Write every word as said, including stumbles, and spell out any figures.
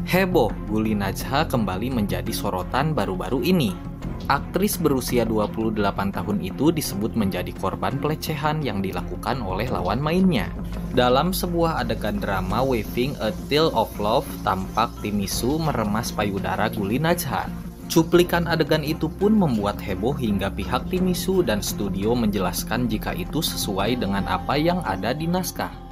Heboh, Guli Najha kembali menjadi sorotan baru-baru ini. Aktris berusia dua puluh delapan tahun itu disebut menjadi korban pelecehan yang dilakukan oleh lawan mainnya. Dalam sebuah adegan drama Waving a Tale of Love, tampak Timisu meremas payudara Guli Najha. Cuplikan adegan itu pun membuat heboh hingga pihak Timisu dan studio menjelaskan jika itu sesuai dengan apa yang ada di naskah.